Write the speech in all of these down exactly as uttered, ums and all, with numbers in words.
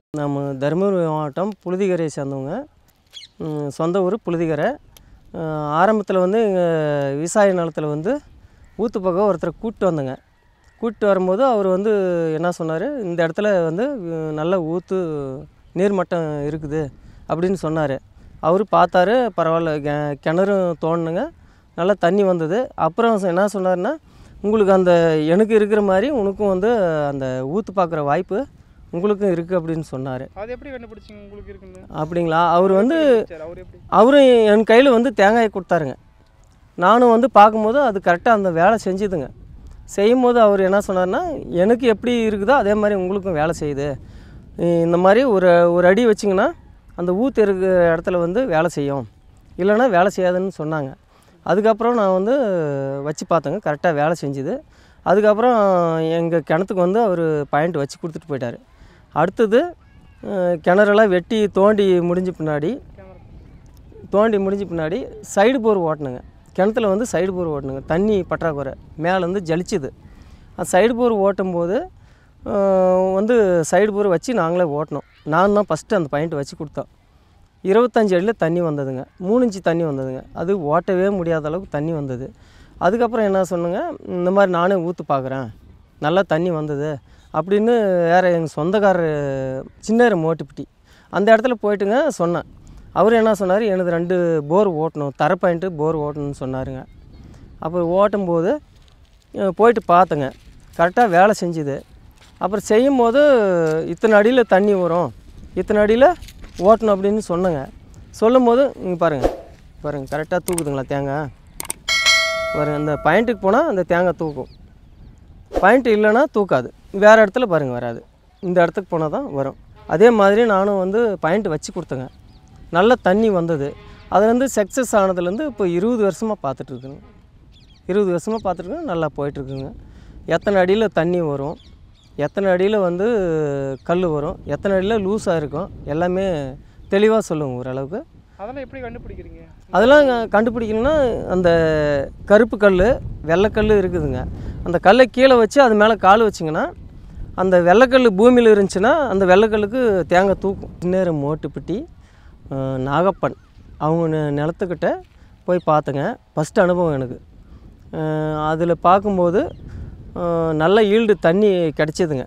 நம்ம தருமபுரி மாவட்டம் புழுதிகரையை சேர்ந்தவங்க. சொந்த ஊர் புழுதிகரை. ஆரம்பத்தில் வந்து எங்கள் விவசாய நிலத்தில் வந்து ஊற்று பக்கம் ஒருத்தரை கூப்பிட்டு வந்தேங்க. கூப்பிட்டு வரும்போது அவர் வந்து என்ன சொன்னார், இந்த இடத்துல வந்து நல்ல ஊற்று நீர்மட்டம் இருக்குது அப்படின்னு சொன்னார். அவர் பார்த்தாரு, பரவாயில்ல, கெ கிணறும் தோணுங்க, நல்லா தண்ணி வந்தது. அப்புறம் என்ன சொன்னார்னா, உங்களுக்கு அந்த எனக்கு இருக்கிற மாதிரி உனக்கும் வந்து அந்த ஊற்று பார்க்குற வாய்ப்பு உங்களுக்கும் இருக்குது அப்படின்னு சொன்னார். அது எப்படி கண்டுபிடிச்சிங்க உங்களுக்கு இருக்குன்னு? அப்படிங்களா? அவர் வந்து அவரும் என் கையில் வந்து தேங்காயை கொடுத்தாருங்க. நானும் வந்து பார்க்கும்போது அது கரெக்டாக அந்த வேலை செஞ்சுதுங்க. செய்யும்போது அவர் என்ன சொன்னார்னா, எனக்கு எப்படி இருக்குதோ அதே மாதிரி உங்களுக்கும் வேலை செய்யுது. இந்த மாதிரி ஒரு ஒரு அடி வச்சிங்கன்னா அந்த ஊற்று இருக்கிற இடத்துல வந்து வேலை செய்யும், இல்லைன்னா வேலை செய்யாதுன்னு சொன்னாங்க. அதுக்கப்புறம் நான் வந்து வச்சு பார்த்தேங்க, கரெக்டாக வேலை செஞ்சுது. அதுக்கப்புறம் எங்கள் கிணத்துக்கு வந்து அவர் பாயிண்ட் வச்சு கொடுத்துட்டு போயிட்டார். அடுத்தது கிணறெல்லாம் வெட்டி தோண்டி முடிஞ்ச பின்னாடி தோண்டி முடிஞ்ச பின்னாடி சைடு போர் ஓட்டணுங்க. கிணத்துல வந்து சைடு போர் ஓட்டணுங்க. தண்ணி பற்றாக்குறை மேலேருந்து ஜலிச்சுது. அந்த சைடு போர் ஓட்டும்போது வந்து சைடு போர் வச்சு நாங்களே ஓட்டினோம். நான் தான் ஃபஸ்ட்டு அந்த பாயிண்ட் வச்சு கொடுத்தோம். இருபத்தஞ்சி அடியில் தண்ணி வந்ததுங்க. மூணு இன்ச்சு தண்ணி வந்ததுங்க. அது ஓட்டவே முடியாத அளவுக்கு தண்ணி வந்தது. அதுக்கப்புறம் என்ன சொன்னேங்க, இந்த மாதிரி நானே ஊற்று பார்க்குறேன், நல்லா தண்ணி வந்தது அப்படின்னு வேறு எங்கள் சொந்தக்காரர் சின்ன மோட்டுப்பிட்டி அந்த இடத்துல போயிட்டுங்க சொன்னேன். அவர் என்ன சொன்னார், எனது ரெண்டு போர் ஓட்டணும், தர பாயிண்ட்டு போர் ஓட்டணும்னு சொன்னாருங்க. அப்போ ஓட்டும்போது போயிட்டு பார்த்தேங்க, கரெக்டாக வேலை செஞ்சுது. அப்புறம் செய்யும்போது இத்தனை அடியில் தண்ணி வரும், இத்தனை அடியில் ஓட்டணும் அப்படின்னு சொன்னேங்க. சொல்லும் போது இங்கே பாருங்கள் பாருங்கள் கரெக்டாக தூக்குதுங்களா தேங்காய். பாருங்கள், இந்த பாயிண்ட்டுக்கு போனால் அந்த தேங்காய் தூக்கும், பாயிண்ட்டு இல்லைன்னா தூக்காது. வேறு இடத்துல பாருங்கள் வராது, இந்த இடத்துக்கு போனால் தான் வரும். அதே மாதிரி நானும் வந்து பாயிண்ட்டு வச்சு கொடுத்தேங்க. நல்ல தண்ணி வந்தது. அது வந்து சக்ஸஸ் ஆனதுலேருந்து இப்போ இருபது வருஷமாக பார்த்துட்ருக்குங்க. இருபது வருஷமாக பார்த்துட்ருக்கேன், நல்லா போயிட்டுருக்குங்க. எத்தனை அடியில் தண்ணி வரும், எத்தனை அடியில் வந்து கல் வரும், எத்தனை அடியில் லூஸாக இருக்கும், எல்லாமே தெளிவாக சொல்லுவோம் ஓரளவுக்கு. அதெல்லாம் எப்படி கண்டுபிடிக்கிறீங்க? அதெல்லாம் கண்டுபிடிக்கணும்னா அந்த கருப்பு கல் வெள்ளைக்கல் இருக்குதுங்க. அந்த கல்லை கீழே வச்சு அது மேலே கால் வச்சிங்கன்னா அந்த வெள்ளைக்கல் பூமியில் இருந்துச்சுன்னா அந்த வெள்ளைக்கல்லுக்கு தேங்காய் தூக்கும். சின்ன மோட்டுப்பிட்டி நாகப்பன் அவங்க நிலத்துக்கிட்ட போய் பார்த்தேங்க. ஃபஸ்ட்டு அனுபவம் எனக்கு. அதில் பார்க்கும்போது நல்ல ஈல்டு தண்ணி கிடச்சிதுங்க.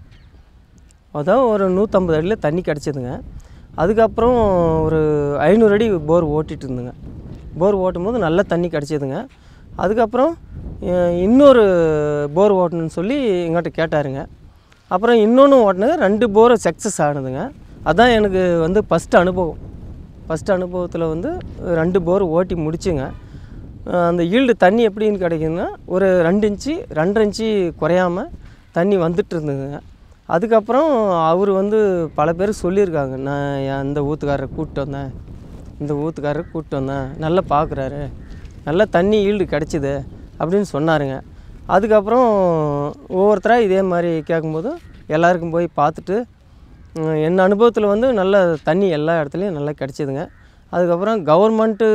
அதான் ஒரு நூற்றம்பது அடியில் தண்ணி கிடச்சிதுங்க. அதுக்கப்புறம் ஒரு ஐநூறு அடி போர் ஓட்டிகிட்டு இருந்தேங்க. போர் ஓட்டும்போது நல்ல தண்ணி கிடச்சிதுங்க. அதுக்கப்புறம் இன்னொரு போர் ஓட்டணுன்னு சொல்லி எங்கிட்ட கேட்டாருங்க. அப்புறம் இன்னொன்று ஓட்டினது, ரெண்டு போர் சக்ஸஸ் ஆனதுங்க. அதுதான் எனக்கு வந்து ஃபஸ்ட்டு அனுபவம். ஃபஸ்ட்டு அனுபவத்தில் வந்து ரெண்டு போர் ஓட்டி முடிச்சுங்க. அந்த ஈல்டு தண்ணி எப்படின்னு கிடைக்குதுன்னா, ஒரு ரெண்டு இன்ச்சு ரெண்டரை இன்ச்சு குறையாமல் தண்ணி வந்துட்டு இருந்ததுங்க. அதுக்கப்புறம் அவர் வந்து பல பேர் சொல்லியிருக்காங்க, நான் இந்த ஊற்றுக்காரரை கூப்பிட்டு வந்தேன், இந்த ஊற்றுக்காரரை கூப்பிட்டு வந்தேன், நல்லா பார்க்குறாரு, நல்லா தண்ணி ஈல்டு கிடச்சிது அப்படின்னு சொன்னாருங்க. அதுக்கப்புறம் ஒவ்வொருத்தராக இதே மாதிரி கேட்கும்போது எல்லாருக்கும் போய் பார்த்துட்டு என் அனுபவத்தில் வந்து நல்ல தண்ணி எல்லா இடத்துலையும் நல்லா கிடச்சிதுங்க. அதுக்கப்புறம் கவர்மெண்ட்டு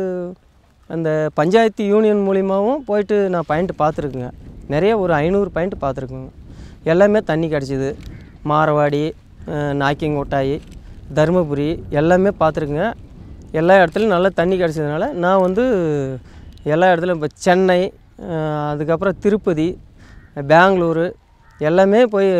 அந்த பஞ்சாயத்து யூனியன் மூலிமாவும் போயிட்டு நான் பாயிண்ட்டு பார்த்துருக்குங்க. நிறைய ஒரு ஐநூறு பாயிண்ட்டு பார்த்துருக்குங்க. எல்லாமே தண்ணி கிடச்சிது. மாரவாடி, நாக்கிங்கோட்டாய், தருமபுரி எல்லாமே பார்த்துருக்குங்க. எல்லா இடத்துலையும் நல்லா தண்ணி கிடச்சதுனால நான் வந்து எல்லா இடத்துலையும் இப்போ சென்னை, அதுக்கப்புறம் திருப்பதி, பெங்களூரு எல்லாமே போய்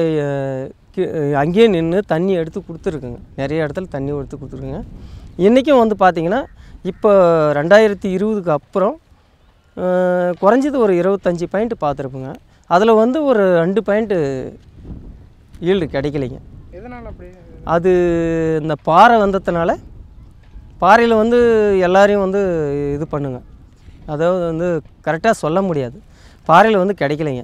அங்கேயே நின்று தண்ணி எடுத்து கொடுத்துருக்குங்க. நிறைய இடத்துல தண்ணி எடுத்து கொடுத்துருக்குங்க. இன்றைக்கும் வந்து பார்த்திங்கன்னா இப்போ ரெண்டாயிரத்தி இருபதுக்கு அப்புறம் குறைஞ்சது ஒரு இருபத்தஞ்சி பாயிண்ட்டு பார்த்துருப்புங்க. அதில் வந்து ஒரு ரெண்டு பாயிண்ட்டு ஈல்டு கிடைக்கலைங்க. எதனால் அப்படி? அது இந்த பாறை வந்ததுனால, பாறையில் வந்து எல்லாரையும் வந்து இது பண்ணுங்க, அதாவது வந்து கரெக்டாக சொல்ல முடியாது. பாறையில் வந்து கிடைக்கலைங்க.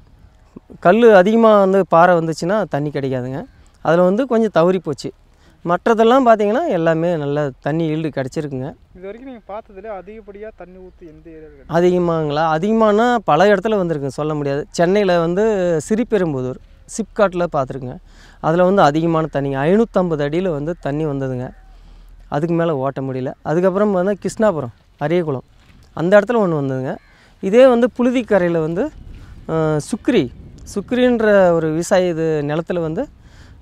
கல் அதிகமாக வந்து பாறை வந்துச்சுன்னா தண்ணி கிடைக்காதுங்க. அதில் வந்து கொஞ்சம் தவறி போச்சு. மற்றதெல்லாம் பார்த்திங்கன்னா எல்லாமே நல்ல தண்ணி ஈல்டு கிடச்சிருக்குங்க. இது வரைக்கும் நீங்கள் பார்த்ததுல அதிகப்படியாக தண்ணி ஊற்று எந்த ஏரியா? அதிகமாங்களா? அதிகமானா பல இடத்துல வந்துருக்குங்க, சொல்ல முடியாது. சென்னையில் வந்து சிறிபெரும்புதூர் சிப்காட்டில் பார்த்துருக்குங்க. அதில் வந்து அதிகமான தண்ணிங்க, ஐநூற்றம்பது அடியில் வந்து தண்ணி வந்ததுங்க. அதுக்கு மேலே ஓட்ட முடியல. அதுக்கப்புறம் வந்து கிருஷ்ணாபுரம் அரியகுளம் அந்த இடத்துல ஒன்று வந்ததுங்க. இதே வந்து புழுதிக்கரையில் வந்து சுக்ரி சுக்ரின்ற ஒரு விவசாய இது நிலத்தில் வந்து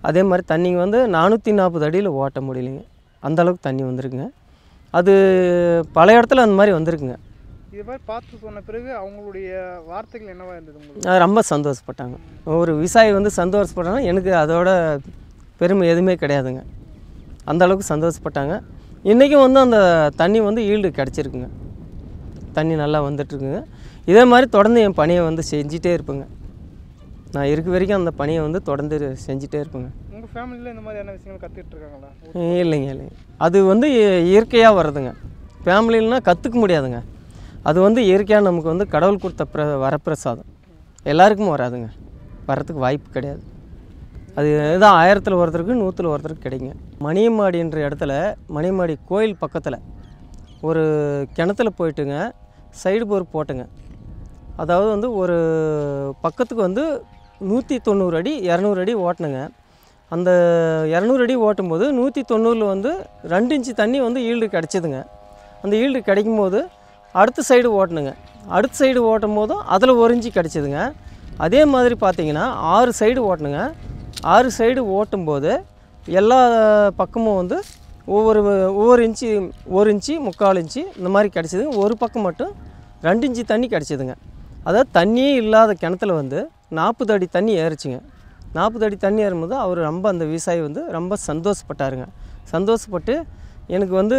அதே மாதிரி தண்ணிங்க வந்து நானூற்றி நாற்பது அடியில் ஓட்ட முடியலைங்க, அந்தளவுக்கு தண்ணி வந்திருக்குங்க. அது பல இடத்துல அந்த மாதிரி வந்திருக்குங்க. இது மாதிரி பார்த்து சொன்ன பிறகு அவங்களுடைய வார்த்தைகள் என்னவா இருந்தது உங்களுக்கு? நான் ரொம்ப சந்தோஷப்பட்டாங்க. ஒரு விவசாயி வந்து சந்தோஷப்பட்டாங்கன்னா எனக்கு அதோட பெருமை எதுவுமே கிடையாதுங்க. அந்தளவுக்கு சந்தோஷப்பட்டாங்க. இன்றைக்கும் வந்து அந்த தண்ணி வந்து ஈல்டு கிடச்சிருக்குங்க, தண்ணி நல்லா வந்துட்டுருக்குங்க. இதே மாதிரி தொடர்ந்து என் பணியை வந்து செஞ்சிட்டே இருப்பேங்க. நான் இருக்க வரைக்கும் அந்த பணியை வந்து தொடர்ந்து செஞ்சிட்டே இருப்பேங்க. உங்கள் ஃபேமிலியில் இந்த மாதிரியான விஷயங்கள் கற்றுக்கிட்டு இருக்காங்களா? இல்லைங்க இல்லைங்க, அது வந்து இயற்கையாக வர்றதுங்க. ஃபேமிலின்னா கற்றுக்க முடியாதுங்க. அது வந்து இயற்கையாக நமக்கு வந்து கடவுள் கொடுத்த பிர வரப்பிரசாதம். எல்லாருக்கும் வராதுங்க, வர்றதுக்கு வாய்ப்பு கிடையாது. அது இதுதான் ஆயிரத்தில் ஒருத்தருக்கு நூற்றில் ஒருத்தருக்கு கிடைக்குங்க. மணியம்மாடின்ற இடத்துல, மணியம்மாடி கோயில் பக்கத்தில் ஒரு கிணத்துல போயிட்டுங்க சைடு போர் போட்டுங்க. அதாவது வந்து ஒரு பக்கத்துக்கு வந்து நூற்றி தொண்ணூறு அடி இரநூறு அடி ஓட்டணுங்க. அந்த இரநூறு அடி ஓட்டும்போது நூற்றி தொண்ணூறில் வந்து ரெண்டு இன்ச்சு தண்ணி வந்து ஈல்டு கிடச்சிதுங்க. அந்த ஈல்டு கிடைக்கும் போது அடுத்த சைடு ஓட்டணுங்க. அடுத்த சைடு ஓட்டும் போதும் அதில் ஒரு இன்ச்சு கிடச்சிதுங்க. அதே மாதிரி பார்த்திங்கன்னா ஆறு சைடு ஓட்டணுங்க. ஆறு சைடு ஓட்டும்போது எல்லா பக்கமும் வந்து ஒவ்வொரு ஒவ்வொரு இன்ச்சு ஒரு இன்ச்சு முக்கால் இன்ச்சு இந்த மாதிரி கிடச்சிதுங்க. ஒரு பக்கம் மட்டும் ரெண்டு இன்ச்சு தண்ணி கிடச்சிதுங்க. அதாவது தண்ணியே இல்லாத கிணத்துல வந்து நாற்பது அடி தண்ணி ஏறிச்சிங்க. நாற்பது அடி தண்ணி ஏறும்போது அவர் ரொம்ப அந்த விவசாயி வந்து ரொம்ப சந்தோஷப்பட்டாருங்க. சந்தோஷப்பட்டு எனக்கு வந்து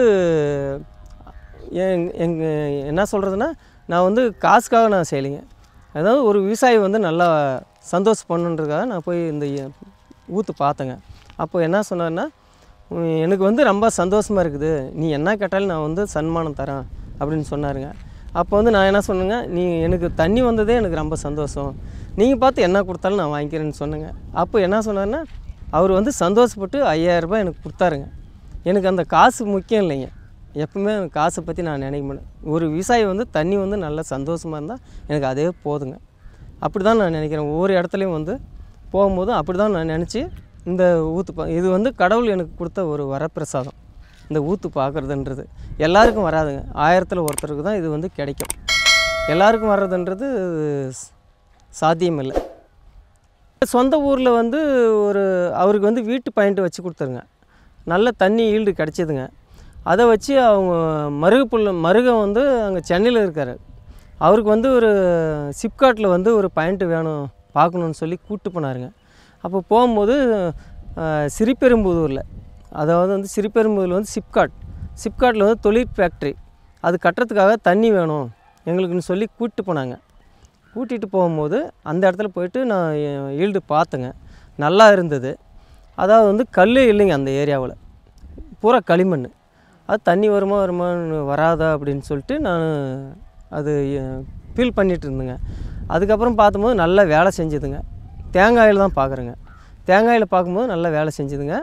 எங் எங் என்ன சொல்கிறதுன்னா, நான் வந்து காசுக்காக நான் செய்யலைங்க. அதாவது ஒரு விவசாயி வந்து நல்லா சந்தோஷம் பண்ணுன்றதுக்காக நான் போய் இந்த ஊற்று பார்த்தேங்க. அப்போ என்ன சொன்னார்னா, எனக்கு வந்து ரொம்ப சந்தோஷமாக இருக்குது, நீ என்ன கேட்டாலும் நான் வந்து சன்மானம் தரேன் அப்படின்னு சொன்னாருங்க. அப்போ வந்து நான் என்ன சொன்னேங்க, நீ எனக்கு தண்ணி வந்ததே எனக்கு ரொம்ப சந்தோஷம், நீங்கள் பார்த்து என்ன கொடுத்தாலும் நான் வாங்கிக்கிறேன்னு சொன்னேங்க. அப்போ என்ன சொன்னார்னா, அவர் வந்து சந்தோஷப்பட்டு ஐயாயிரம் ரூபாய் எனக்கு கொடுத்தாருங்க. எனக்கு அந்த காசு முக்கியம் இல்லைங்க, எப்பவுமே காசை பற்றி நான் நினைக்க மாட்டேன். ஒரு விவசாயி வந்து தண்ணி வந்து நல்லா சந்தோஷமாக இருந்தால் எனக்கு அதே போதுங்க. அப்படி தான் நான் நினைக்கிறேன். ஒவ்வொரு இடத்துலையும் வந்து போகும்போதும் அப்படி தான் நான் நினச்சி இந்த ஊற்று பா இது வந்து கடவுள் எனக்கு கொடுத்த ஒரு வரப்பிரசாதம். இந்த ஊற்று பார்க்குறதுன்றது எல்லாருக்கும் வராதுங்க, ஆயிரத்தில் ஒருத்தருக்கு தான் இது வந்து கிடைக்கும். எல்லாருக்கும் வர்றதுன்றது சாத்தியம் இல்லை. சொந்த ஊரில் வந்து ஒரு அவருக்கு வந்து வீட்டு பாயிண்ட் வச்சு கொடுத்துருங்க, நல்ல தண்ணி ஈல்டு கிடச்சிதுங்க. அதை வச்சு அவங்க மருகு புள்ள மருகம் வந்து அங்கே சென்னையில் இருக்கார், அவருக்கு வந்து ஒரு சிப்காட்டில் வந்து ஒரு பாயிண்ட்டு வேணும் பார்க்கணுன்னு சொல்லி கூப்பிட்டு போனாருங்க. அப்போ போகும்போது சிறிபெரும்புதூரில், அதாவது வந்து சிறிபெரும்புதூரில் வந்து சிப்காட் சிப்காட்டில் வந்து தொழில் ஃபேக்ட்ரி, அது கட்டுறதுக்காக தண்ணி வேணும் எங்களுக்குன்னு சொல்லி கூப்பிட்டு போனாங்க. கூட்டிகிட்டு போகும்போது அந்த இடத்துல போயிட்டு நான் ஈல்டு பார்த்தேங்க, நல்லா இருந்தது. அதாவது வந்து கல் இல்லைங்க அந்த ஏரியாவில், பூரா களிமண். அது தண்ணி வருமா வருமானு வராதா அப்படின்னு சொல்லிட்டு நான் அது ஃபீல் பண்ணிகிட்டு இருந்தேங்க. அதுக்கப்புறம் பார்க்கும்போது நல்லா வேலை செஞ்சுதுங்க. தேங்காயில் தான் பார்க்குறேங்க, தேங்காயில் பார்க்கும்போது நல்லா வேலை செஞ்சுதுங்க.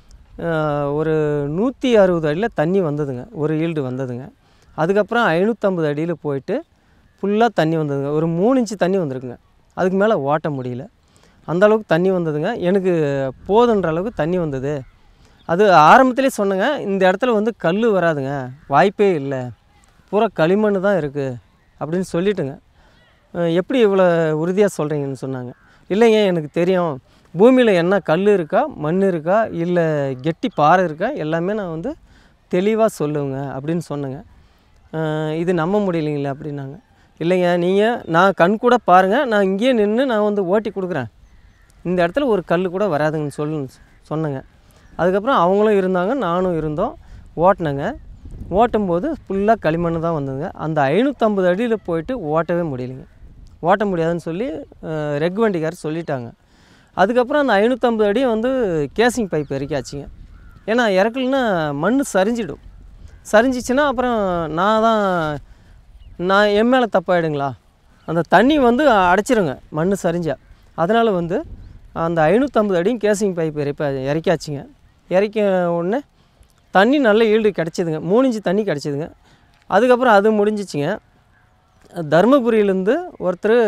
ஒரு நூற்றி அறுபது அடியில் தண்ணி வந்ததுங்க, ஒரு ஈல்டு வந்ததுங்க. அதுக்கப்புறம் ஐநூற்றம்பது அடியில் போயிட்டு ஃபுல்லாக தண்ணி வந்ததுங்க. ஒரு மூணு இன்ச்சு தண்ணி வந்திருக்குங்க, அதுக்கு மேலே ஓட்ட முடியல, அந்தளவுக்கு தண்ணி வந்ததுங்க. எனக்கு போதுன்ற அளவுக்கு தண்ணி வந்தது. அது ஆரம்பத்திலே சொன்னேங்க, இந்த இடத்துல வந்து கல் வராதுங்க, வாய்ப்பே இல்லை, பூரா களிமண் தான் இருக்குது அப்படின்னு சொல்லிட்டுங்க. எப்படி இவ்வளோ உறுதியாக சொல்கிறீங்கன்னு சொன்னாங்க. இல்லைங்க எனக்கு தெரியும், பூமியில் என்ன கல் இருக்கா மண் இருக்கா இல்லை கெட்டி பாறை இருக்கா எல்லாமே நான் வந்து தெளிவாக சொல்லுவேங்க அப்படின்னு சொன்னேங்க. இது நம்ப முடியலைங்களா அப்படின்னாங்க. இல்லைங்க நீங்கள் நான் கண் கூட பாருங்கள், நான் இங்கேயே நின்று நான் வந்து ஓட்டி கொடுக்குறேன், இந்த இடத்துல ஒரு கல் கூட வராதுங்கன்னு சொல்லு சொன்னேங்க. அதுக்கப்புறம் அவங்களும் இருந்தாங்க, நானும் இருந்தோம், ஓட்டினேங்க. ஓட்டும்போது ஃபுல்லாக களிமண் தான் வந்ததுங்க. அந்த ஐநூற்றம்பது அடியில் போயிட்டு ஓட்டவே முடியலைங்க, ஓட்ட முடியாதுன்னு சொல்லி ரெக் வண்டிக்காரர் சொல்லிட்டாங்க. அதுக்கப்புறம் அந்த ஐநூற்றம்பது அடி வந்து கேசிங் பைப் இறக்கியாச்சுங்க. ஏன்னா இறக்கலைன்னா மண் சரிஞ்சிடும், சரிஞ்சிச்சுன்னா அப்புறம் நான் தான் நான் என் மேலே தப்பாயிடுங்களா, அந்த தண்ணி வந்து அடைச்சிருங்க மண் சரிஞ்சா. அதனால் வந்து அந்த ஐநூற்றம்பது அடியும் கேசிங் பைப் இறப்ப இறக்கியாச்சுங்க. இறக்க உடனே தண்ணி நல்ல ஈல்டு கிடச்சிதுங்க, மூணு இன்ச்சு தண்ணி கிடச்சிதுங்க. அதுக்கப்புறம் அது முடிஞ்சிச்சுங்க. தருமபுரியிலேருந்து ஒருத்தர்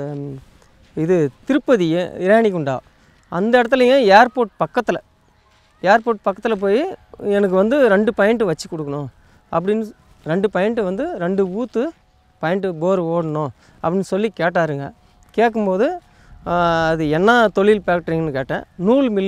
இது திருப்பதி இராணிகுண்டா அந்த இடத்துலைங்க ஏர்போர்ட் பக்கத்தில் ஏர்போர்ட் பக்கத்தில் போய் எனக்கு வந்து ரெண்டு பாயிண்ட்டு வச்சு கொடுக்கணும் அப்படின்னு, ரெண்டு பாயிண்ட்டு வந்து ரெண்டு ஊற்று பாயிண்ட்டு போர் ஓடணும் அப்படின்னு சொல்லி கேட்டாருங்க. கேட்கும்போது அது என்ன தொழில் ஃபேக்ட்ரிங்கன்னு கேட்டேன். நூல் மில்லு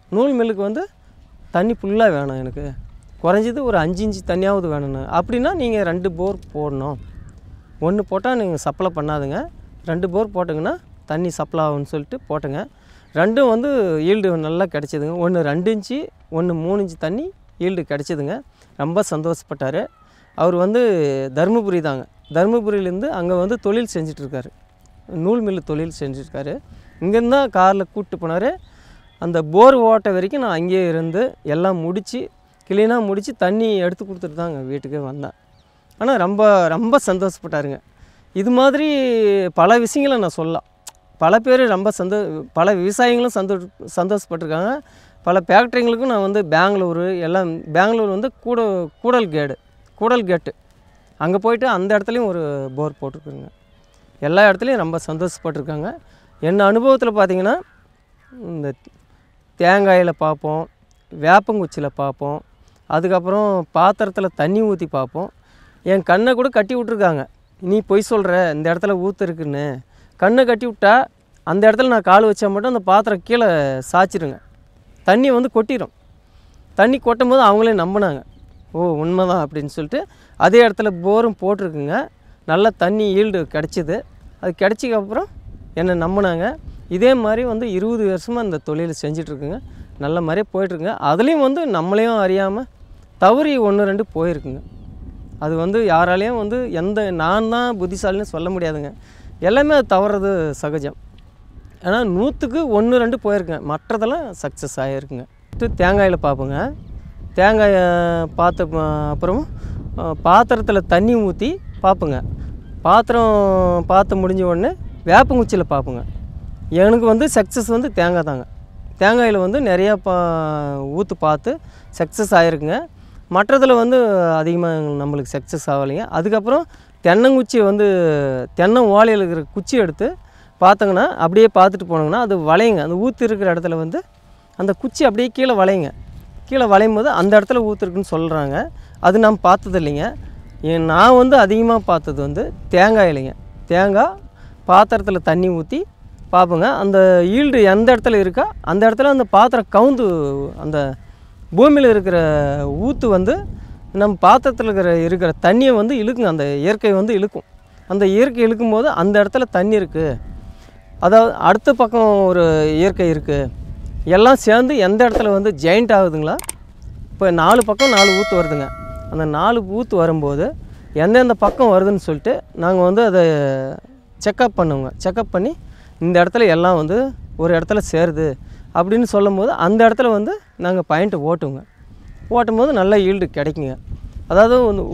நூல் மில்லுக்கு வந்து தண்ணி ஃபுல்லாக வேணும் எனக்கு, குறைஞ்சது ஒரு அஞ்சு இன்ச்சு தண்ணியாவது வேணும்னு. அப்படின்னா நீங்கள் ரெண்டு போர் போடணும். ஒன்று போட்டால் நீங்கள் சப்ளை பண்ணாதுங்க, ரெண்டு போர் போட்டிங்கன்னா தண்ணி சப்ளை ஆகும்னு சொல்லிட்டு போட்டுங்க. ரெண்டும் வந்து ஈல்டு நல்லா கிடச்சிதுங்க. ஒன்று ரெண்டு இன்ச்சு ஒன்று மூணு இன்ச்சு தண்ணி ஈல்டு கிடச்சிதுங்க. ரொம்ப சந்தோஷப்பட்டார். அவர் வந்து தருமபுரி தாங்க, தருமபுரியிலேருந்து அங்கே வந்து தொழில் செஞ்சிட்ருக்காரு, நூல் மில்லு தொழில் செஞ்சுருக்காரு. இங்கேருந்து தான் காரில் கூப்பிட்டு போனார். அந்த போர் ஓட்ட வரைக்கும் நான் அங்கேயே இருந்து எல்லாம் முடித்து க்ளீனாக முடித்து தண்ணி எடுத்து கொடுத்துட்டு தாங்க வீட்டுக்கே வந்தேன். ஆனால் ரொம்ப ரொம்ப சந்தோஷப்பட்டாருங்க. இது மாதிரி பல விஷயங்களை நான் சொல்லலாம். பல பேர் ரொம்ப சந்தோ பல விவசாயிகளும் சந்தோ சந்தோஷப்பட்டிருக்காங்க. பல ஃபேக்ட்ரிங்களுக்கும் நான் வந்து பெங்களூரு எல்லாம், பெங்களூர் வந்து கூட கூடல் கேடு கூடல் கேட்டு அங்கே போயிட்டு அந்த இடத்துலையும் ஒரு போர் போட்டிருக்குங்க. எல்லா இடத்துலையும் ரொம்ப சந்தோஷப்பட்டிருக்காங்க. என் அனுபவத்தில் பார்த்திங்கன்னா இந்த தேங்காயில் பார்ப்போம், வேப்பங்குச்சியில் பார்ப்போம், அதுக்கப்புறம் பாத்திரத்தில் தண்ணி ஊற்றி பார்ப்போம். என் கண்ணை கூட கட்டி விட்ருக்காங்க, நீ பொய் சொல்கிற இந்த இடத்துல ஊற்று இருக்குன்னு. கண்ணை கட்டி விட்டா அந்த இடத்துல நான் கால் வச்சா மட்டும் அந்த பாத்திரம் கீழே சாய்ச்சிருங்க, தண்ணி வந்து கொட்டிடும். தண்ணி கொட்டும் போது அவங்களே நம்பினாங்க, ஓ உண்மைதான் அப்படின்னு சொல்லிட்டு. அதே இடத்துல போரும் போட்டிருக்குங்க, நல்லா தண்ணி ஈல்டு கிடச்சிது. அது கிடச்சிக்கப்புறம் என்னை நம்பினாங்க. இதே மாதிரி வந்து இருபது வருஷமாக இந்த தொழில் செஞ்சிட்ருக்குங்க. நல்ல மாதிரியே போயிட்டுருக்குங்க. அதுலேயும் வந்து நம்மளையும் அறியாமல் தவறி ஒன்று ரெண்டு போயிருக்குங்க. அது வந்து யாராலையும் வந்து எந்த நான் தான் புத்திசாலின்னு சொல்ல முடியாதுங்க. எல்லாமே அது தவறது சகஜம். ஆனால் நூற்றுக்கு ஒன்று ரெண்டு போயிருக்குங்க, மற்றதெல்லாம் சக்ஸஸ் ஆகிருக்குங்க. தேங்காயில் பார்ப்போங்க. தேங்காயை பார்த்த அப்புறம் பாத்திரத்தில் தண்ணி ஊற்றி பார்ப்போங்க. பாத்திரம் பார்த்து முடிஞ்ச உடனே வேப்பங்குச்சியில் பார்ப்போங்க. எனக்கு வந்து சக்ஸஸ் வந்து தேங்காய் தாங்க. தேங்காயில் வந்து நிறையா பா ஊற்று பார்த்து சக்ஸஸ் ஆகிருக்குங்க. மற்றதில் வந்து அதிகமாக நம்மளுக்கு சக்ஸஸ் ஆகலைங்க. அதுக்கப்புறம் தென்னங்குச்சி வந்து தென்னை ஓலையில் இருக்கிற குச்சி எடுத்து பார்த்தோங்கன்னா அப்படியே பார்த்துட்டு போனோங்கன்னா அது வளையுங்க. அந்த ஊற்று இருக்கிற இடத்துல வந்து அந்த குச்சி அப்படியே கீழே வளையுங்க. கீழே வளையும் போது அந்த இடத்துல ஊற்று இருக்குன்னு சொல்கிறாங்க. அது நாம் பார்த்தது இல்லைங்க. நான் வந்து அதிகமாக பார்த்தது வந்து தேங்காய் இல்லைங்க. தேங்காய் பாத்திரத்தில் தண்ணி ஊற்றி பார்ப்போங்க. அந்த ஈல்டு எந்த இடத்துல இருக்கா அந்த இடத்துல அந்த பாத்திரம் கவுந்து அந்த பூமியில் இருக்கிற ஊற்று வந்து நம்ம பாத்திரத்தில் இருக்கிற இருக்கிற தண்ணியை வந்து இழுக்குங்க. அந்த இயற்கை வந்து இழுக்கும். அந்த இயற்கை இழுக்கும் போது அந்த இடத்துல தண்ணி இருக்குது, அதாவது அடுத்த பக்கம் ஒரு இயற்கை இருக்குது, எல்லாம் சேர்ந்து எந்த இடத்துல வந்து ஜாயிண்ட் ஆகுதுங்களா. இப்போ நாலு பக்கம் நாலு ஊற்று வருதுங்க. அந்த நாலு ஊற்று வரும்போது எந்தெந்த பக்கம் வருதுன்னு சொல்லிட்டு நாங்கள் வந்து அதை செக்கப் பண்ணுவோங்க. செக்கப் பண்ணி இந்த இடத்துல எல்லாம் வந்து ஒரு இடத்துல சேருது அப்படின்னு சொல்லும் போது அந்த இடத்துல வந்து நாங்கள் பாயிண்ட்டு ஓட்டுவோங்க. ஓட்டும் போது நல்ல ஈல்டு கிடைக்குங்க. அதாவது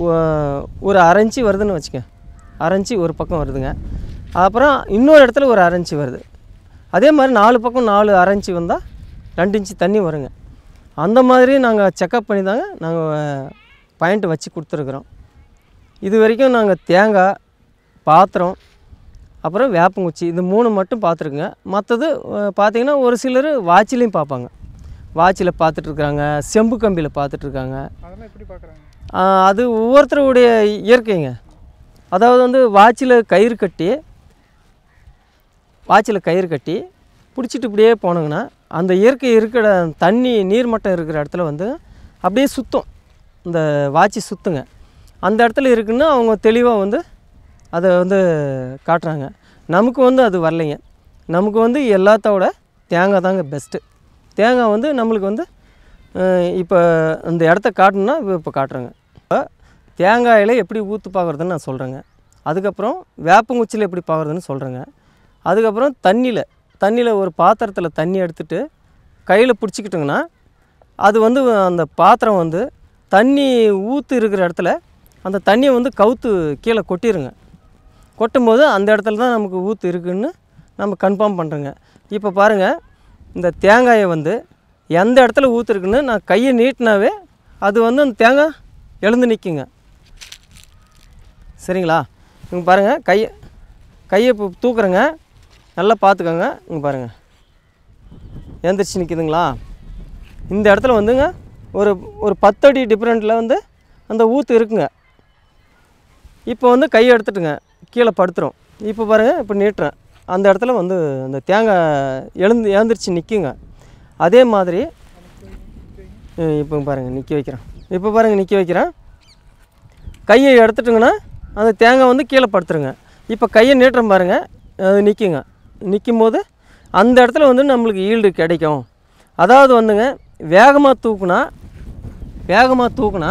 ஒரு அரைஞ்சி வருதுன்னு வச்சுக்க, அரைஞ்சி ஒரு பக்கம் வருதுங்க. அப்புறம் இன்னொரு இடத்துல ஒரு அரைஞ்சி வருது. அதே மாதிரி நாலு பக்கம் நாலு அரைஞ்சி வந்தால் ரெண்டு இன்ச்சு தண்ணி வருங்க. அந்த மாதிரி நாங்கள் செக்கப் பண்ணி தாங்க நாங்கள் பாயிண்ட்டு வச்சு கொடுத்துருக்குறோம். இது வரைக்கும் நாங்கள் தேங்காய், பாத்திரம், அப்புறம் வேப்பங்குச்சி இது மூணு மட்டும் பார்த்துருக்குங்க. மற்றது பார்த்திங்கன்னா ஒரு சிலர் வாட்சிலையும் பார்ப்பாங்க. வாட்சியில் பார்த்துட்ருக்குறாங்க, செம்பு கம்பியில் பார்த்துட்ருக்காங்க. அதெல்லாம் எப்படி பார்க்குறாங்க? அது ஒவ்வொருத்தருடைய இயற்கைங்க. அதாவது வந்து வாட்சியில் கயிறு கட்டி வாட்சியில் கயிறு கட்டி பிடிச்சிட்டு இப்படியே போனோங்கன்னா அந்த இயற்கை இருக்கிற தண்ணி நீர்மட்டம் இருக்கிற இடத்துல வந்து அப்படியே சுற்றும், இந்த வாட்சி சுற்றுங்க. அந்த இடத்துல இருக்குன்னு அவங்க தெளிவாக வந்து அதை வந்து காட்டுறாங்க. நமக்கு வந்து அது வரலைங்க. நமக்கு வந்து எல்லாத்தோட தேங்காய் தாங்க பெஸ்ட்டு. தேங்காய் வந்து நம்மளுக்கு வந்து இப்போ அந்த இடத்த காட்டணுன்னா இப்போ காட்டுறேங்க. இப்போ தேங்காயில் எப்படி ஊற்று பார்க்குறதுன்னு நான் சொல்கிறேங்க. அதுக்கப்புறம் வேப்பங்குச்சியில் எப்படி பார்க்குறதுன்னு சொல்கிறேங்க. அதுக்கப்புறம் தண்ணியில் தண்ணியில் ஒரு பாத்திரத்தில் தண்ணி எடுத்துகிட்டு கையில் பிடிச்சிக்கிட்டோங்கன்னா அது வந்து அந்த பாத்திரம் வந்து தண்ணி ஊற்று இருக்கிற இடத்துல அந்த தண்ணியை வந்து கவுத்து கீழே கொட்டிடுங்க. கொட்டும்போது அந்த இடத்துல தான் நமக்கு ஊற்று இருக்குதுன்னு நம்ம கன்ஃபார்ம் பண்ணுறோங்க. இப்போ பாருங்கள், இந்த தேங்காயை வந்து எந்த இடத்துல ஊற்று இருக்குன்னு நான் கையை நீட்டினாவே அது வந்து அந்த தேங்காய் எழுந்து நிற்குங்க. சரிங்களா? இங்கே பாருங்கள், கையை கையை இப்போ தூக்குறேங்க, நல்லா பார்த்துக்கோங்க. இங்கே பாருங்கள், எழுந்திரிச்சு நிற்கிதுங்களா? இந்த இடத்துல வந்துங்க ஒரு ஒரு பத்து அடி டிஃப்ரெண்ட்டில் வந்து அந்த ஊற்று இருக்குங்க. இப்போ வந்து கையை எடுத்துட்டுங்க கீழே படுத்துரும். இப்போ பாருங்கள், இப்போ நீட்டுறேன், அந்த இடத்துல வந்து அந்த தேங்காய் எழுந்து எழுந்திரிச்சு நிற்குங்க. அதே மாதிரி இப்போ பாருங்கள் நிற்க வைக்கிறேன். இப்போ பாருங்கள் நிற்க வைக்கிறேன். கையை எடுத்துட்டுங்கன்னா அந்த தேங்காய் வந்து கீழே படுத்துருங்க. இப்போ கையை நீட்டுறேன் பாருங்கள், அது நிற்குங்க. நிற்கும் போது அந்த இடத்துல வந்து நம்மளுக்கு ஈல்டு கிடைக்கும். அதாவது வந்துங்க வேகமாக தூக்குனா வேகமாக தூக்குனா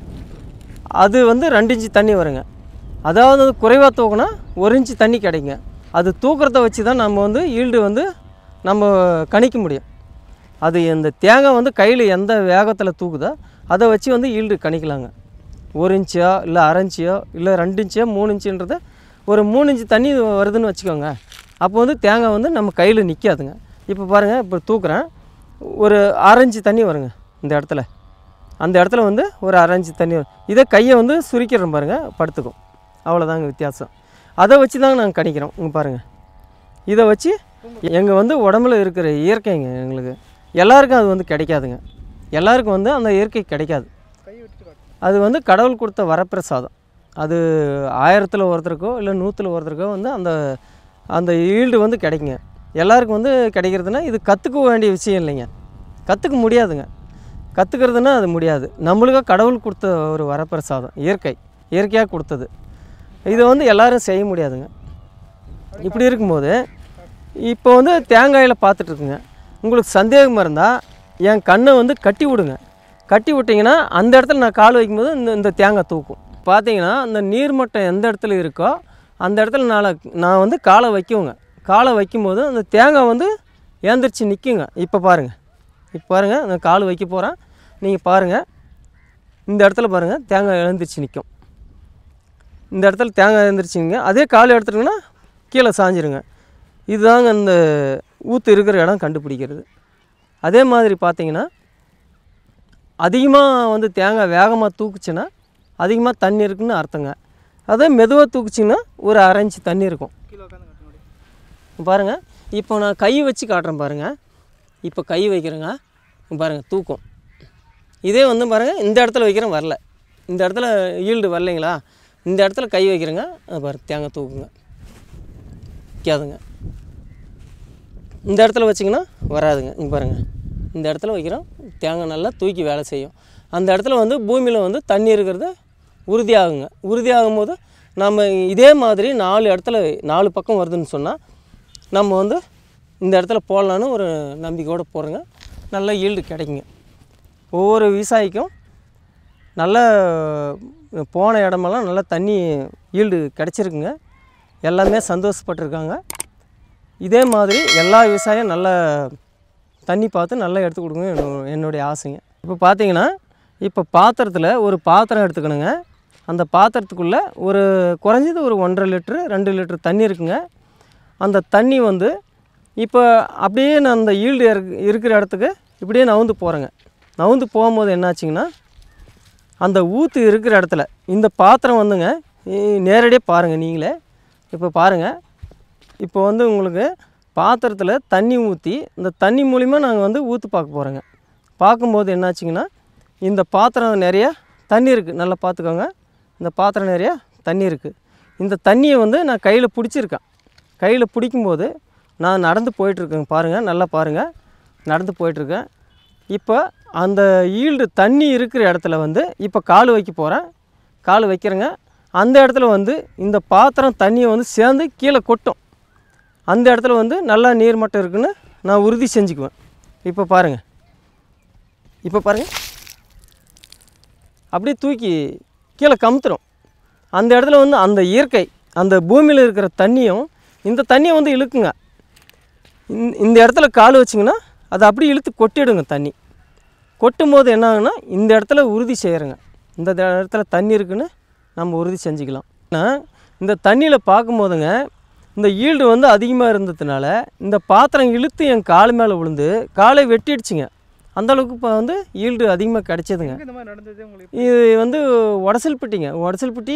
அது வந்து ரெண்டு இன்ச்சு தண்ணி வருங்க. அதாவது குறைவாக தூக்குனா ஒரு இன்ச்சு தண்ணி கிடைக்குங்க. அது தூக்கிறத வச்சு தான் நம்ம வந்து ஈல்டு வந்து நம்ம கணிக்க முடியும். அது இந்த தேங்காய் வந்து கையில் எந்த வேகத்தில் தூக்குதோ அதை வச்சு வந்து ஈல்டு கணிக்கலாங்க. ஒரு இன்ச்சியோ இல்லை அரை இன்ச்சியோ இல்லை ரெண்டு இன்ச்சியோ மூணு இன்ச்சுன்றது ஒரு மூணு இன்ச்சு தண்ணி வருதுன்னு வச்சுக்கோங்க. அப்போ வந்து தேங்காய் வந்து நம்ம கையில் நிற்காதுங்க. இப்போ பாருங்கள், இப்போ தூக்குறேன், ஒரு அரை இன்ச்சு தண்ணி வருங்க இந்த இடத்துல. அந்த இடத்துல வந்து ஒரு அரை இன்ச்சு தண்ணி வரும். இதை கையை வந்து சுருக்கிறோம் பாருங்கள், படுத்துக்கும். அவ்வளோதாங்க வித்தியாசம். அதை வச்சு தாங்க நாங்கள் கணிக்கிறோம். இங்கே பாருங்கள், இதை வச்சு எங்கள் வந்து உடம்புல இருக்கிற இயற்கைங்க எங்களுக்கு எல்லாருக்கும் அது வந்து கிடைக்காதுங்க. எல்லாருக்கும் வந்து அந்த இயற்கை கிடைக்காது. அது வந்து கடவுள் கொடுத்த வரப்பிரசாதம். அது ஆயிரத்தில் ஒருத்தருக்கோ இல்லை நூற்றில் ஒருத்தருக்கோ வந்து அந்த அந்த ஈல்டு வந்து கிடைக்குங்க. எல்லாருக்கும் வந்து கிடைக்கிறதுனா இது கற்றுக்க வேண்டிய விஷயம் இல்லைங்க. கற்றுக்க முடியாதுங்க. கற்றுக்கிறதுனா அது முடியாது. நம்மளுக்காக கடவுள் கொடுத்த ஒரு வரப்பிரசாதம், இயற்கை இயற்கையாக கொடுத்தது. இதை வந்து எல்லோரும் செய்ய முடியாதுங்க. இப்படி இருக்கும்போது இப்போ வந்து தேங்காயில் பார்த்துட்ருக்குங்க. உங்களுக்கு சந்தேகமாக இருந்தால் என் கண்ணை வந்து கட்டி விடுங்க. கட்டி விட்டிங்கன்னா அந்த இடத்துல நான் கால் வைக்கும்போது இந்த இந்த தேங்காய் தூக்கும். பார்த்தீங்கன்னா அந்த நீர்மட்டம் எந்த இடத்துல இருக்கோ அந்த இடத்துல நான் நான் வந்து காலை வைக்குவோங்க. காலை வைக்கும்போது அந்த தேங்காய் வந்து ஏந்திரிச்சு நிற்குங்க. இப்போ பாருங்கள், இப்போ பாருங்கள், நான் கால் வைக்க போகிறேன். நீங்கள் பாருங்கள், இந்த இடத்துல பாருங்கள் தேங்காய் எழுந்திரிச்சு நிற்கும். இந்த இடத்துல தேங்காய் எழுந்திரிச்சிங்க. அதே கால் எடுத்துட்டிங்கன்னா கீழே சாஞ்சிருங்க. இதுதாங்க அந்த ஊற்று இருக்கிற இடம் கண்டுபிடிக்கிறது. அதே மாதிரி பார்த்தீங்கன்னா அதிகமாக வந்து தேங்காய் வேகமாக தூக்குச்சுன்னா அதிகமாக தண்ணி இருக்குதுன்னு அர்த்தங்க. அதே மெதுவாக தூக்குச்சிங்கன்னா ஒரு அரை இன்ச்சு தண்ணி இருக்கும். பாருங்கள், இப்போ நான் கை வச்சு காட்டுறேன் பாருங்கள். இப்போ கை வைக்கிறேங்க பாருங்கள், தூக்கும். இதே வந்து பாருங்கள், இந்த இடத்துல வைக்கிறேன் வரல, இந்த இடத்துல ஈல்டு வரலைங்களா, இந்த இடத்துல கை வைக்கிறேங்க, அது பாரு தேங்காய் தூக்குங்க, வைக்காதுங்க. இந்த இடத்துல வச்சிங்கன்னா வராதுங்க. இங்கே பாருங்கள், இந்த இடத்துல வைக்கிறோம், தேங்காய் நல்லா தூக்கி வேலை செய்யும். அந்த இடத்துல வந்து பூமியில் வந்து தண்ணி இருக்கிறது உறுதியாகுங்க. உறுதியாகும் போது நம்ம இதே மாதிரி நாலு இடத்துல நாலு பக்கம் வருதுன்னு சொன்னால் நம்ம வந்து இந்த இடத்துல போடலான்னு ஒரு நம்பிக்கையோடு போகிறோங்க. நல்ல ஈல்டு கிடைக்குங்க. ஒவ்வொரு விவசாயிக்கும் நல்ல போன இடமெல்லாம் நல்லா தண்ணி ஈல்டு கிடச்சிருக்குங்க. எல்லாமே சந்தோஷப்பட்டிருக்காங்க. இதே மாதிரி எல்லா விவசாயம் நல்ல தண்ணி பார்த்து நல்லா எடுத்து கொடுங்க என்னுடைய ஆசைங்க. இப்போ பார்த்தீங்கன்னா இப்போ பாத்திரத்தில் ஒரு பாத்திரம் எடுத்துக்கணுங்க. அந்த பாத்திரத்துக்குள்ளே ஒரு குறைஞ்சது ஒரு ஒன்றரை லிட்ரு ரெண்டு லிட்ரு தண்ணி இருக்குங்க. அந்த தண்ணி வந்து இப்போ அப்படியே நான் அந்த ஈல்டு இருக்கிற இடத்துக்கு இப்படியே நவுந்து போகிறேங்க. நவுந்து போகும்போது என்னாச்சிங்கன்னா அந்த ஊற்று இருக்கிற இடத்துல இந்த பாத்திரம் வந்துங்க நேரடியாக பாருங்கள் நீங்களே. இப்போ பாருங்கள், இப்போ வந்து உங்களுக்கு பாத்திரத்தில் தண்ணி ஊற்றி இந்த தண்ணி மூலிமா நாங்கள் வந்து ஊற்று பார்க்க போகிறோங்க. பார்க்கும்போது என்னாச்சிங்கன்னா இந்த பாத்திரம் நிறைய தண்ணி இருக்குது. நல்லா பார்த்துக்கோங்க, இந்த பாத்திரம் நிறையா தண்ணி இருக்குது. இந்த தண்ணியை வந்து நான் கையில் பிடிச்சிருக்கேன். கையில் பிடிக்கும்போது நான் நடந்து போயிட்டுருக்கேங்க. பாருங்கள், நல்லா பாருங்கள், நடந்து போயிட்டுருக்கேன். இப்போ அந்த ஈல்டு தண்ணி இருக்கிற இடத்துல வந்து இப்போ கால் வைக்க போகிறேன். கால் வைக்கிறேங்க. அந்த இடத்துல வந்து இந்த பாத்திரம் தண்ணியை வந்து சேர்ந்து கீழே கொட்டும். அந்த இடத்துல வந்து நல்லா நீர் மட்டம் இருக்குதுன்னு நான் உறுதி செஞ்சுக்குவேன். இப்போ பாருங்கள், இப்போ பாருங்கள், அப்படியே தூக்கி கீழே கமுத்துரும். அந்த இடத்துல வந்து அந்த இயற்கை அந்த பூமியில் இருக்கிற தண்ணியும் இந்த தண்ணியை வந்து இழுக்குங்க. இந்த இடத்துல கால் வச்சிங்கன்னா அதை அப்படியே இழுத்து கொட்டிடுங்க. தண்ணி கொட்டும் போது என்ன ஆகுன்னா இந்த இடத்துல உறுதி செய்கிறேங்க, இந்த இடத்துல தண்ணி இருக்குதுன்னு நம்ம உறுதி செஞ்சுக்கலாம். ஆனால் இந்த தண்ணியில் பார்க்கும்போதுங்க இந்த ஈல்டு வந்து அதிகமாக இருந்ததுனால இந்த பாத்திரம் இழுத்து என் கால் மேலே விழுந்து காலை வெட்டிடுச்சுங்க. அந்தளவுக்கு இப்போ வந்து ஈல்டு அதிகமாக கிடச்சிதுங்க. இது வந்து உடசல்பட்டிங்க. உடசல்பட்டி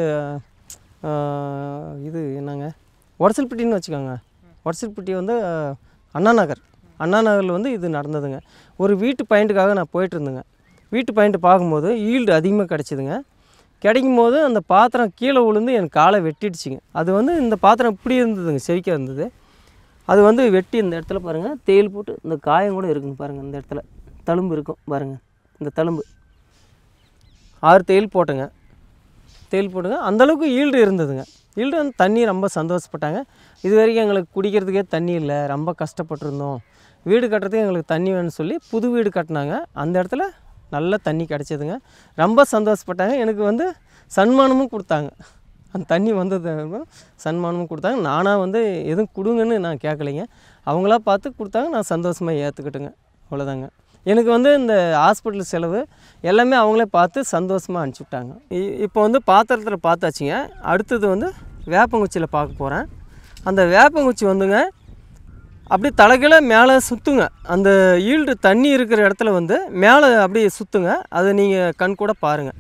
இது என்னங்க உடசல்பட்டின்னு வச்சுக்கோங்க. உடசல்பட்டி வந்து அண்ணா நகர் அண்ணா நகரில் வந்து இது நடந்ததுங்க. ஒரு வீட்டு பாயிண்ட்டுக்காக நான் போயிட்டுருந்தேங்க. வீட்டு பாயிண்ட்டு பார்க்கும்போது ஈல்டு அதிகமாக கிடச்சிதுங்க. கிடைக்கும் போது அந்த பாத்திரம் கீழே விழுந்து என் காலை வெட்டிடுச்சுங்க. அது வந்து இந்த பாத்திரம் இப்படி இருந்ததுங்க, செவிக்காக இருந்தது. அது வந்து வெட்டி இந்த இடத்துல பாருங்கள் தேயில் போட்டு இந்த காயம் கூட இருக்குங்க பாருங்கள். இந்த இடத்துல தழும்பு இருக்கும் பாருங்கள். இந்த தழும்பு ஆறு தேயில் போட்டுங்க தேயில் போட்டுங்க அந்தளவுக்கு ஈல்டு இருந்ததுங்க. ஈல்டு வந்து தண்ணி ரொம்ப சந்தோஷப்பட்டாங்க. இது வரைக்கும் எங்களுக்கு குடிக்கிறதுக்கே தண்ணி இல்லை, ரொம்ப கஷ்டப்பட்டுருந்தோம், வீடு கட்டுறதுக்கு எங்களுக்கு தண்ணி வேணும்னு சொல்லி புது வீடு கட்டினாங்க. அந்த இடத்துல நல்ல தண்ணி கிடச்சிதுங்க. ரொம்ப சந்தோஷப்பட்டாங்க. எனக்கு வந்து சன்மானமும் கொடுத்தாங்க. அந்த தண்ணி வந்தது சன்மானமும் கொடுத்தாங்க. நானாக வந்து எதுவும் கொடுங்கன்னு நான் கேட்கலைங்க, அவங்களா பார்த்து கொடுத்தாங்க. நான் சந்தோஷமாக ஏற்றுக்கிட்டுங்க. அவ்வளோதாங்க. எனக்கு வந்து இந்த ஹாஸ்பிட்டல் செலவு எல்லாமே அவங்களே பார்த்து சந்தோஷமாக அனுப்பிச்சி விட்டாங்க. இப்போ வந்து பாத்திரத்தில் பார்த்தாச்சுங்க. அடுத்தது வந்து வேப்பங்குச்சியில் பார்க்க போகிறேன். அந்த வேப்பங்குச்சி வந்துங்க அப்படி தலைகீழ மேலே சுற்றுங்க. அந்த ஈல்டு தண்ணி இருக்கிற இடத்துல வந்து மேலே அப்படி சுற்றுங்க. அதை நீங்கள் கண் கூட பாருங்கள்.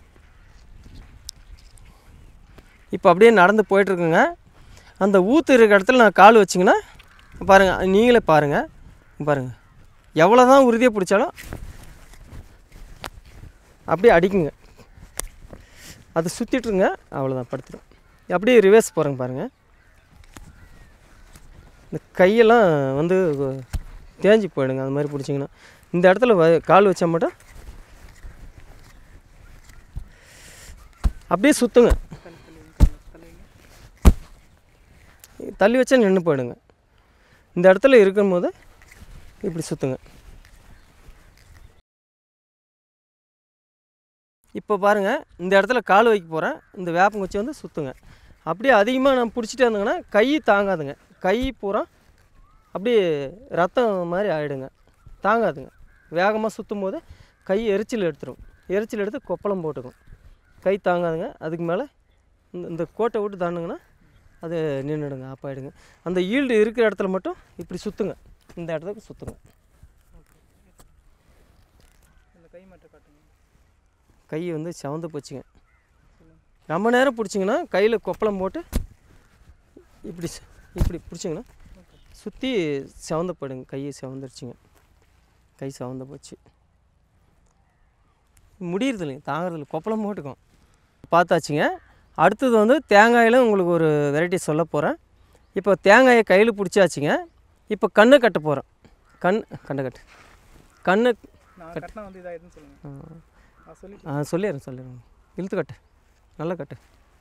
இப்போ அப்படியே நடந்து போயிட்டுருக்குங்க. அந்த ஊற்று இருக்கிற இடத்துல நான் கால் வச்சிங்கன்னா பாருங்கள், நீங்களே பாருங்கள். பாருங்கள் எவ்வளோ தான் உறுதியாக பிடிச்சாலும் அப்படியே அடிக்குங்க. அது சுற்றிட்டுருங்க, அவ்வளோதான் படுத்துடும். அப்படியே ரிவர்ஸ் போகிறேங்க பாருங்கள். இந்த கையெல்லாம் வந்து தேஞ்சி போயிடுங்க அது மாதிரி பிடிச்சிங்கன்னா. இந்த இடத்துல வ கால் வச்சா மட்டும் அப்படியே சுற்றுங்க. தள்ளி வச்சா நின்று போயிடுங்க. இந்த இடத்துல இருக்கும்போது இப்படி சுற்றுங்க. இப்போ பாருங்கள், இந்த இடத்துல கால் வைக்க போகிறேன். இந்த வேப்பங்குச்சி வந்து சுற்றுங்க. அப்படியே அதிகமாக நான் பிடிச்சிட்டே இருந்தேங்கன்னா கை தாங்காதுங்க. கை பூரா அப்படியே ரத்தம் மாதிரி ஆகிடுங்க, தாங்காதுங்க. வேகமாக சுற்றும் போது கை எரிச்சல் எடுத்துடும். எரிச்சல் எடுத்து கொப்பளம் போட்டுக்கும். கை தாங்காதுங்க. அதுக்கு மேலே இந்த இந்த கோட்டை விட்டு தாண்டுங்கன்னா அது நின்றுடுங்க, ஆஃப் ஆகிடுங்க. அந்த ஈல்டு இருக்கிற இடத்துல மட்டும் இப்படி சுற்றுங்க. இந்த இடத்துக்கு சுற்றுங்க. கை வந்து செவந்து போச்சுங்க. ரொம்ப நேரம் பிடிச்சிங்கன்னா கையில் கொப்பளம் போட்டு இப்படி இப்படி பிடிச்சிங்கன்னா சுற்றி செவந்து போயிடுங்க. கை செவந்துருச்சுங்க. கை செவந்து போச்சு, முடியறது இல்லைங்க, தாங்கிறதில்ல, கொப்பளம் போட்டுக்கும். பார்த்தாச்சுங்க. அடுத்தது வந்து தேங்காயில் உங்களுக்கு ஒரு வெரைட்டி சொல்ல போகிறேன். இப்போ தேங்காயை கையில் பிடிச்சாச்சுங்க. இப்போ கண்ணை கட்ட போகிறேன். கண் கண்ணை கட்டு கண்ணை கட்டினா வந்து இதாகிடுன்னு சொல்லுங்கள். ஆ சொல்லிடுறேன் சொல்லிடுறேன் இழுத்து கட்டு, நல்லா கட்டு.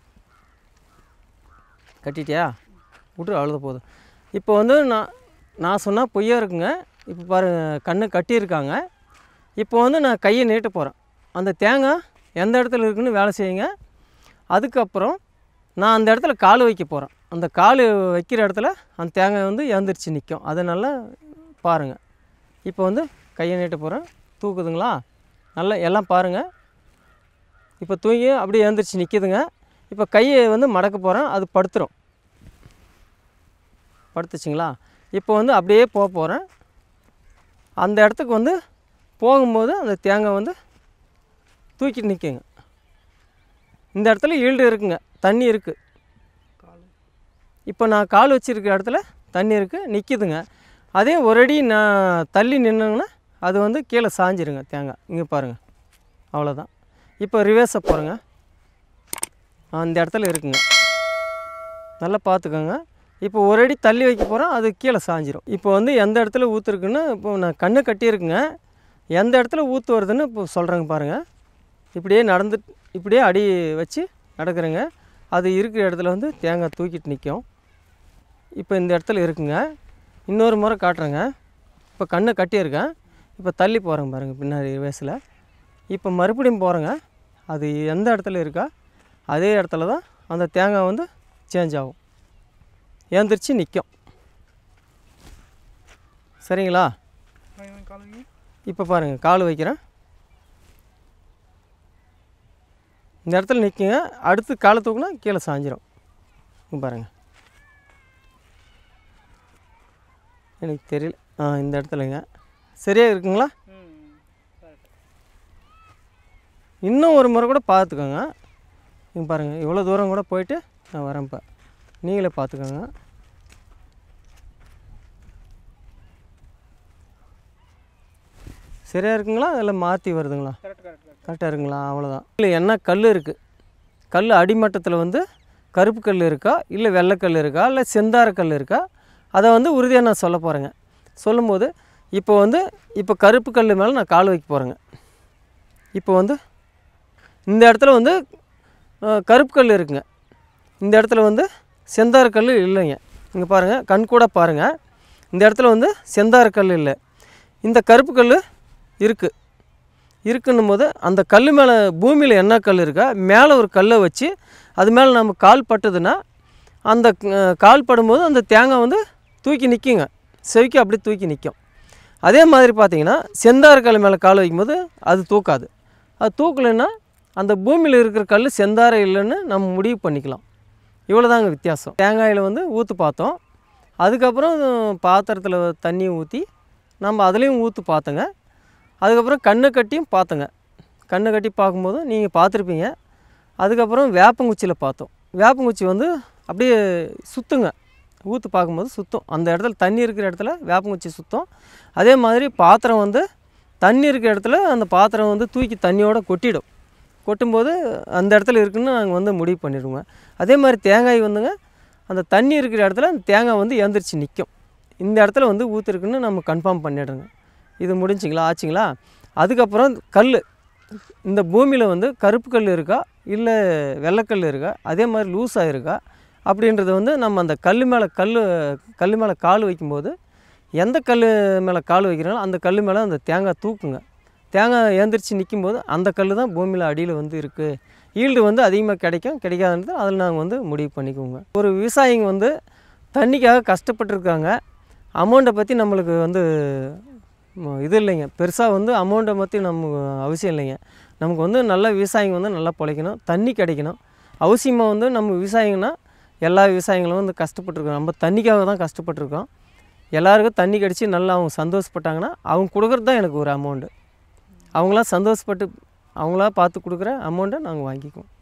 கட்டிட்டியா? விட்ரு, அவ்வளோத போதும். இப்போ வந்து நான் நான் சொன்னால் பொய்யா இருக்குங்க. இப்போ பாருங்கள், கண்ணை கட்டியிருக்காங்க. இப்போ வந்து நான் கையை நீட்ட போகிறேன். அந்த தேங்காய் எந்த இடத்துல இருக்குதுன்னு வேலை செய்யுங்க. அதுக்கப்புறம் நான் அந்த இடத்துல கால் வைக்க போகிறேன். அந்த கால் வைக்கிற இடத்துல அந்த தேங்காய் வந்து எழுந்திரிச்சு நிற்கும். அதை நல்லா பாருங்கள். இப்போ வந்து கையை நீட்ட போகிறேன். தூக்குதுங்களா? நல்லா எல்லாம் பாருங்கள். இப்போ தூங்கி அப்படியே எழுந்திரிச்சு நிற்கிதுங்க. இப்போ கையை வந்து மடக்க போகிறேன். அது படுத்துரும். படுத்துச்சிங்களா? இப்போ வந்து அப்படியே போக போகிறேன். அந்த இடத்துக்கு வந்து போகும்போது அந்த தேங்காய் வந்து தூக்கிட்டு நிற்குங்க. இந்த இடத்துல ஈல்டு இருக்குங்க, தண்ணி இருக்குது. இப்போ நான் கால் வச்சுருக்க இடத்துல தண்ணி இருக்குது, நிற்கிதுங்க. அதே ஒரு அடி நான் தள்ளி நின்னுங்கன்னா அது வந்து கீழே சாஞ்சிருங்க தேங்காய். இங்கே பாருங்கள், அவ்வளோதான். இப்போ ரிவர்ஸை போகிறேங்க. அந்த இடத்துல இருக்குங்க, நல்லா பார்த்துக்கோங்க. இப்போ ஒரு அடி தள்ளி வைக்க போகிறேன், அது கீழே சாஞ்சிரும். இப்போ வந்து எந்த இடத்துல ஊற்றுருக்குன்னு இப்போ நான் கண்ணு கட்டியிருக்குங்க. எந்த இடத்துல ஊற்று வருதுன்னு இப்போ சொல்கிறேங்க பாருங்கள். இப்படியே நடந்து இப்படியே அடி வச்சு நடக்கிறேங்க. அது இருக்கிற இடத்துல வந்து தேங்காய் தூக்கிட்டு நிற்கும். இப்போ இந்த இடத்துல இருக்குங்க. இன்னொரு முறை காட்டுறேங்க. இப்போ கண்ணை கட்டியிருக்கேன். இப்போ தள்ளி போகிறேங்க பாருங்கள் பின்னாடி வயசில். இப்போ மறுபடியும் போகிறேங்க. அது எந்த இடத்துல இருக்கா அதே இடத்துல தான் அந்த தேங்காய் வந்து சேஞ்ச் ஆகும், ஏந்திரிச்சு நிற்கும். சரிங்களா? இப்போ பாருங்கள், கால் வைக்கிறேன். இந்த இடத்துல நிற்குங்க. அடுத்து காலை தூக்குனா கீழே சாஞ்சிரும். பாருங்கள், எனக்கு தெரியல. ஆ இந்த இடத்துலங்க சரியாக இருக்குங்களா? இன்னும் ஒரு முறை கூட பார்த்துக்கோங்க. நீங்கள் பாருங்கள், இவ்வளோ தூரம் கூட போயிட்டு நான் வரேன். இப்போ நீங்களே பார்த்துக்கோங்க. சரியாக இருக்குங்களா? அதில் மாற்றி வருதுங்களா? கரெக்டாக இருக்குங்களா? அவ்வளோதான். இல்லை, என்ன கல் இருக்குது, கல் அடிமட்டத்தில் வந்து கருப்பு கல் இருக்கா, இல்லை வெள்ளைக்கல் இருக்கா, இல்லை செந்தார கல் இருக்கா, அதை வந்து உறுதியாக நான் சொல்ல போகிறேங்க. சொல்லும்போது இப்போ வந்து இப்போ கருப்பு கல் மேலே நான் கால் வைக்க போகிறேங்க. இப்போ வந்து இந்த இடத்துல வந்து கருப்பு கல் இருக்குங்க. இந்த இடத்துல வந்து செந்தார கல் இல்லைங்க. இங்கே பாருங்கள், கண் கூட பாருங்கள். இந்த இடத்துல வந்து செந்தார கல் இல்லை, இந்த கருப்பு கல் இருக்குது. இருக்குன்னும் போது அந்த கல் மேலே பூமியில் என்ன கல் இருக்கா மேலே ஒரு கல்லை வச்சு அது மேலே நம்ம கால் பட்டுதுன்னா அந்த கால் படும்போது அந்த தேங்காய் வந்து தூக்கி நிற்குங்க, செவிக்கு அப்படி தூக்கி நிற்கும். அதே மாதிரி பார்த்திங்கன்னா செந்தார கல் மேலே கால் வைக்கும்போது அது தூக்காது. அது தூக்கலைன்னா அந்த பூமியில் இருக்கிற கல் செந்தார இல்லைன்னு நம்ம முடிவு பண்ணிக்கலாம். இவ்வளோ தாங்க வித்தியாசம். தேங்காயில் வந்து ஊற்று பார்த்தோம், அதுக்கப்புறம் பாத்திரத்தில் தண்ணி ஊற்றி நம்ம அதுலேயும் ஊற்று பார்த்தோங்க. அதுக்கப்புறம் கண்ணை கட்டியும் பார்த்தோங்க. கண்ணை கட்டி பார்க்கும்போது நீங்கள் பார்த்துருப்பீங்க. அதுக்கப்புறம் வேப்பங்குச்சியில் பார்த்தோம். வேப்பங்குச்சி வந்து அப்படியே சுற்றுங்க, ஊற்று பார்க்கும்போது சுத்தம். அந்த இடத்துல தண்ணி இருக்கிற இடத்துல வேப்பங்குச்சி சுத்தம். அதே மாதிரி பாத்திரம் வந்து தண்ணி இருக்கிற இடத்துல அந்த பாத்திரம் வந்து தூக்கி தண்ணியோடு கொட்டிடும். கொட்டும்போது அந்த இடத்துல இருக்குதுன்னு நாங்கள் வந்து முடிவு பண்ணிடுவோங்க. அதே மாதிரி தேங்காய் வந்துங்க அந்த தண்ணி இருக்கிற இடத்துல அந்த தேங்காய் வந்து எழுந்திரிச்சு நிற்கும். இந்த இடத்துல வந்து ஊற்று இருக்குன்னு நம்ம கன்ஃபார்ம் பண்ணிடுங்க. இது முடிஞ்சிங்களா, ஆச்சுங்களா? அதுக்கப்புறம் கல், இந்த பூமியில் வந்து கருப்பு கல் இருக்கா இல்லை வெள்ளைக்கல் இருக்கா, அதே மாதிரி லூஸாக இருக்கா அப்படின்றத வந்து நம்ம அந்த கல் மேலே கல் கல் மேலே கால் வைக்கும்போது எந்த கல் மேலே கால் வைக்கிறாங்களோ அந்த கல் மேலே அந்த தேங்காய் தூக்குங்க. தேங்காய் ஏந்திரிச்சு நிற்கும்போது அந்த கல் தான் பூமியில் அடியில் வந்து இருக்குது. ஈல்டு வந்து அதிகமாக கிடைக்கும், கிடைக்காதுன்றது அதில் நாங்கள் வந்து முடிவு பண்ணிக்குவோங்க. ஒரு விவசாயிங்க வந்து தண்ணிக்காக கஷ்டப்பட்டுருக்காங்க. அமௌண்ட்டை பற்றி நம்மளுக்கு வந்து இது இல்லைங்க, பெருசாக வந்து அமௌண்ட்டை பற்றி நமக்கு அவசியம் இல்லைங்க. நமக்கு வந்து நல்ல விவசாயிங்க வந்து நல்லா பிழைக்கணும், தண்ணி கிடைக்கணும். அவசியமாக வந்து நம்ம விவசாயிங்கன்னா எல்லா விவசாயிகளும் வந்து கஷ்டப்பட்டுருக்கோம். நம்ம தண்ணிக்காக தான் கஷ்டப்பட்டுருக்கோம். எல்லாருக்கும் தண்ணி கிடச்சி நல்லா அவங்க சந்தோஷப்பட்டாங்கன்னா அவங்க கொடுக்குறது தான் எனக்கு ஒரு அமௌண்ட்டு. அவங்களாம் சந்தோஷப்பட்டு அவங்களா பார்த்து கொடுக்குற அமௌண்ட்டை நாங்கள் வாங்கிக்குவோம்.